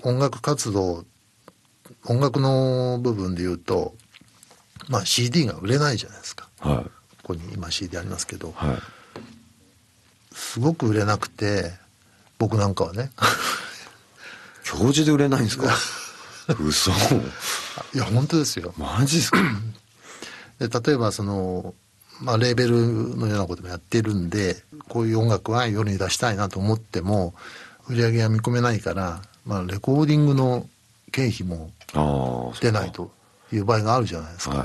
音楽活動、音楽の部分で言うと、まあ CD が売れないじゃないですか。 はい、 ここに今 CD ありますけど、 はい、 すごく売れなくて、僕なんかはね教授で売れないんですか？嘘。 いや本当ですよ。 マジですか？ で例えばその、まあ、レーベルのようなこともやってるんで、こういう音楽は世に出したいなと思っても売り上げが見込めないから、まあ、レコーディングの経費も出ないという場合があるじゃないですか。 はい、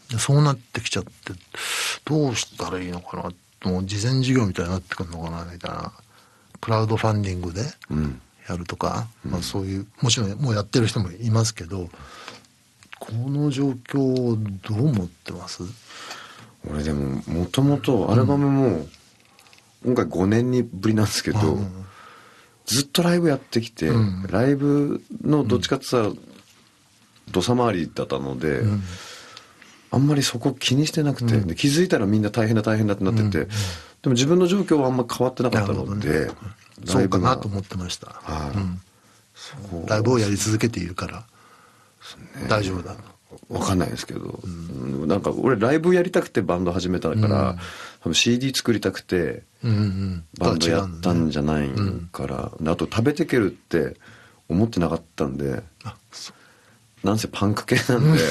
でそうなってきちゃって、どうしたらいいのかな、もう事前事業みたいになってくるのかなみたいな。クラウドファンディングでやるとか、まあ、そういうもちろんもうやってる人もいますけど、この状況をどう思ってます？ 俺でももともとアルバムも今回5年にぶりなんですけど、ずっとライブやってきて、ライブのどっちかって言ったら土佐回りだったので、あんまりそこ気にしてなくて、で気づいたらみんな大変だ大変だってなってて、でも自分の状況はあんま変わってなかったので、 そうかなと思ってました。ライブをやり続けているから大丈夫だと。 分かんないですけど、なんか俺ライブやりたくてバンド始めたから、多分 CD 作りたくてバンドやったんじゃないから、あと食べてけるって思ってなかったんで、なんせパンク系なんで、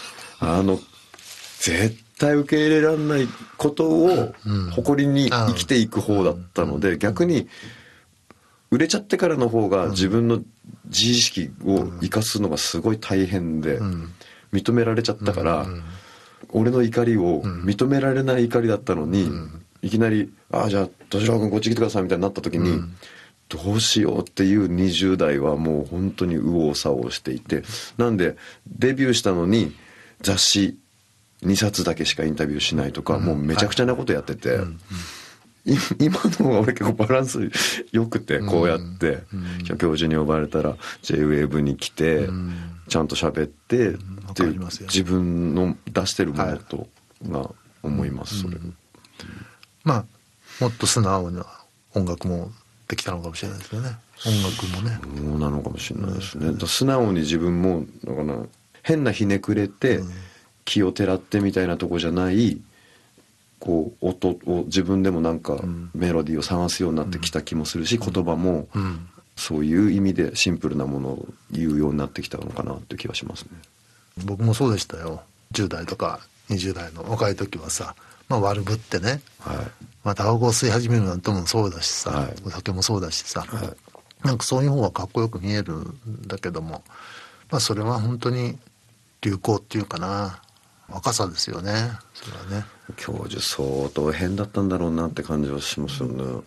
絶対受け入れられないことを誇りに生きていく方だったので、逆に売れちゃってからの方が自分の自意識を生かすのがすごい大変で、認められちゃったから、俺の怒りを認められない怒りだったのに、いきなり「ああじゃあ敏郎君こっち来てください」みたいになった時に、どうしようっていう20代はもう本当に右往左往していて、なんでデビューしたのに雑誌2冊だけしかインタビューしないとか、もうめちゃくちゃなことやってて、今の方が俺結構バランス良くて、こうやって教授に呼ばれたら JWAVE に来てちゃんと喋ってっていう自分の出してるものとが思います。それまあもっと素直な音楽もできたのかもしれないですよね。音楽もね。 そうなのかもしれないですね。素直に自分もだから変なひねくれて気をてらってみたいなとこじゃない、こう音を自分でもなんかメロディーを探すようになってきた気もするし、言葉もそういう意味でシンプルなものを言うようになってきたのかなって気がしますね。 僕もそうでしたよ。10代とか20代の若い時はさ、まあ悪ぶってね、まあタバコを吸い始めるなんてもそうだしさ、お酒もそうだしさ、なんかそういう方がかっこよく見えるんだけども、まあそれは本当に流行っていうかな、若さですよね。それはね。 教授相当変だったんだろうなって感じはしますよね。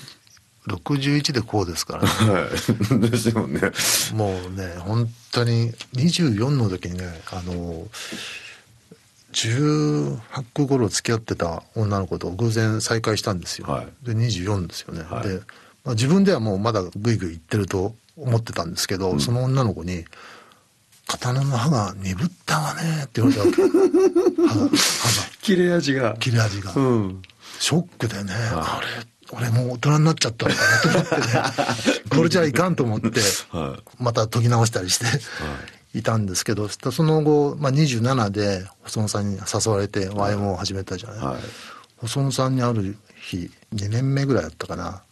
61でこうですからね。 はいですよね。 もうね本当に24の時にね、18区頃付き合ってた女の子と偶然再会したんですよ。で24ですよね。で、まあ、自分ではもうまだグイグイ言ってると思ってたんですけど、その女の子に刀の刃が鈍ったわねって言われたわけ。刃が切れ味がショックでね、あれ俺もう大人になっちゃったのかなと思ってねこれじゃいかんと思ってまた研ぎ直したりしていたんですけど、その後、まあ、27で細野さんに誘われて YMO を始めたじゃない、細野さんにある日2年目ぐらいだったかな、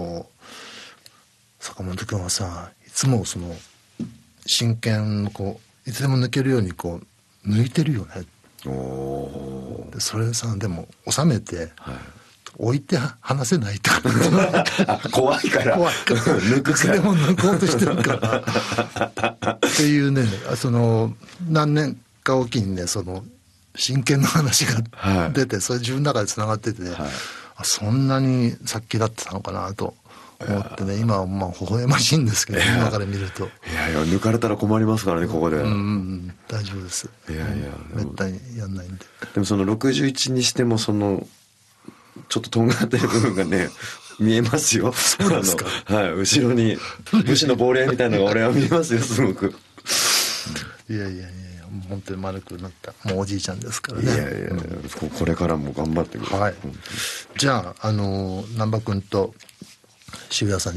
坂本君はさいつもその真剣こういつでも抜けるようにこう抜いてるよね。でそれさでも収めて、置いて話せないって怖いから抜くからいつでも抜こうとしてるからっていうね、その何年かおきにねその真剣な話が出て、それ自分の中でつながってて、そんなに殺気だってたのかなと思ってね、今はまあ微笑ましいんですけど、今から見るといや抜かれたら困りますからねここで。 大丈夫です。 いやめったにやんないんで。 でもその61にしてもそのちょっととんがってる部分がね見えますよ。 そうですか。 後ろに武士の亡霊みたいなのが俺は見えますよすごく。 いや本当に丸くなったもうおじいちゃんですからね。 これからも頑張ってください。 じゃあ難波君と渋谷さんにね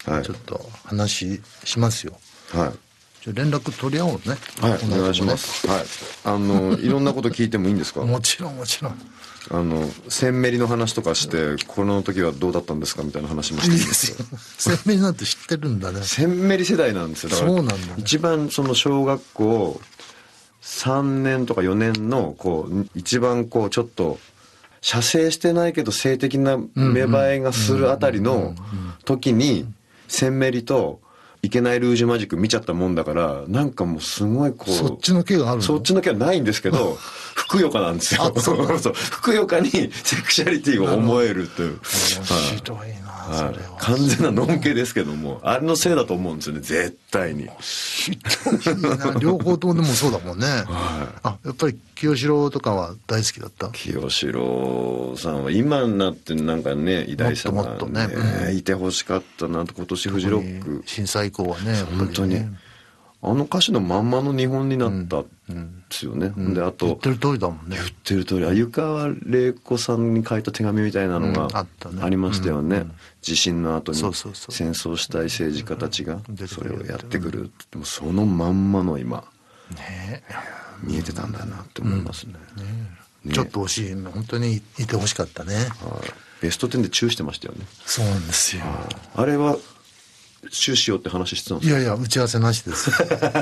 はいちょっと話しますよ。 はい連絡取り合おうね。 はい、お願いします。はい。いろんなこと聞いてもいいんですか？ もちろんもちろん。 センメリの話とかして、この時はどうだったんですかみたいな話もしていいですよ。 センメリなんて知ってるんだね。 センメリ世代なんですよ。だからそうなんだね。 一番その小学校3年とか4年のこう一番こうちょっと射精してないけど性的な芽生えがするあたりの時にセンメリといけないルージュマジック見ちゃったもんだから、なんかもうすごいこうそっちの毛があるの？ そっちの毛はないんですけどふくよかなんですよ。そうふくよかにセクシャリティを思えるという。 面白いな、それは。 完全なノン系ですけども、あれのせいだと思うんですよね、絶対に。 ひどいな。両方ともでもそうだもんね。やっぱり清志郎とかは大好きだった？ 清志郎さんは今になってなんかね、偉大さが、ね、 もっとね、 いてほしかったなと。今年フジロック震災以降はね、 本当にあの歌詞のまんまの日本になったんですよね。であと言ってる通りだもんね。 言ってる通り、湯川れい子さんに書いた手紙みたいなのがありましたよね。地震の後に戦争したい政治家たちがそれをやってくる。でもそのまんまの今見えてたんだなって思いますね。 ちょっと惜しい。本当にいてほしかったね。 ベスト10でチューしてましたよね。 そうなんですよ。 あれはチューしようって話してたんですか？ いやいや、打ち合わせなしです。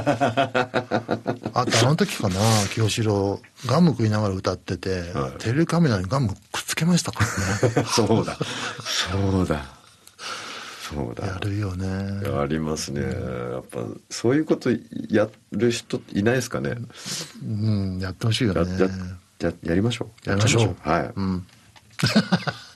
あと時かな、清志郎ガム食いながら歌ってて、テレビカメラにガムくっつけましたからね。 そうだそうだそうだ。 やるよね。 ありますね。やっぱそういうことやる人いないですかね。 やってほしいよね。 やりましょう。 やりましょう。 はい。